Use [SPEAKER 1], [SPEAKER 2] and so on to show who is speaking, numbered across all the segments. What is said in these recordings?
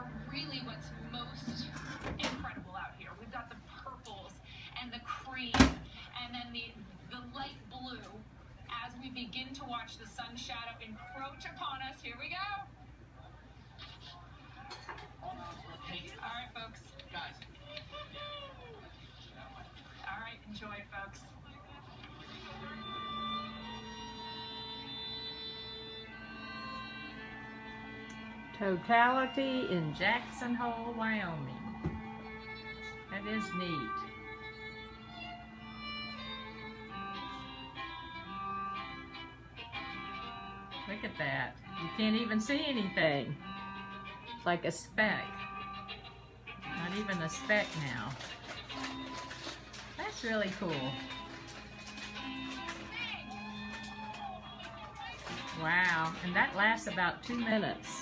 [SPEAKER 1] are really what's most incredible out here. We've got the purples and the cream and then the light blue as we begin to watch the sun shadow encroach upon us. Here we go. All right, folks.
[SPEAKER 2] Guys.
[SPEAKER 1] All right, enjoy it, folks.
[SPEAKER 3] Totality in Jackson Hole, Wyoming. That is neat. Look at that. You can't even see anything. It's like a speck. Not even a speck now. That's really cool. Wow, and that lasts about 2 minutes.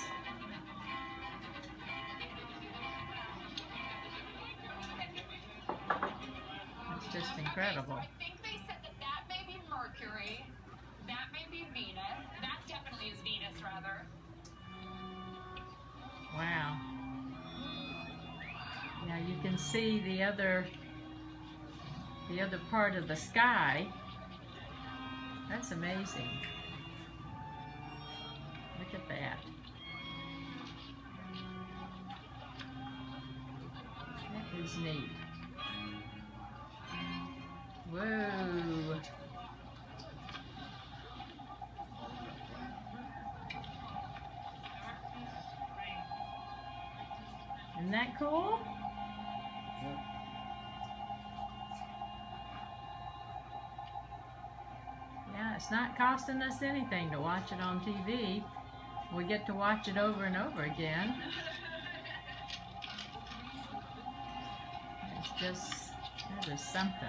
[SPEAKER 3] It's just incredible.
[SPEAKER 1] Okay, so I think they said that may be Mercury, that may be Venus, that definitely is Venus, rather.
[SPEAKER 3] Wow. Now you can see the other part of the sky. That's amazing. Look at that. That is neat. Whoa. Isn't that cool? Yeah, it's not costing us anything to watch it on TV. We get to watch it over and over again. It's just, that is something.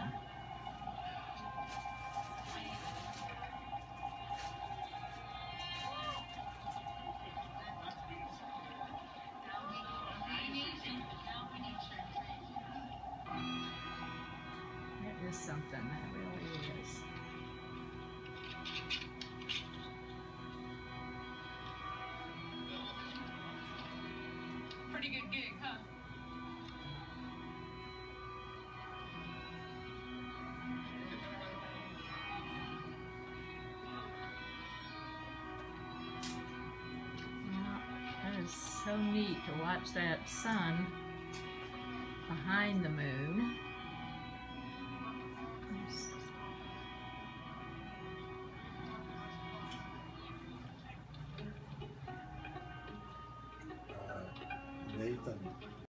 [SPEAKER 3] That is something, that really is.
[SPEAKER 1] Pretty good gig, huh?
[SPEAKER 3] That is so neat to watch that sun behind the moon.
[SPEAKER 4] Nathan.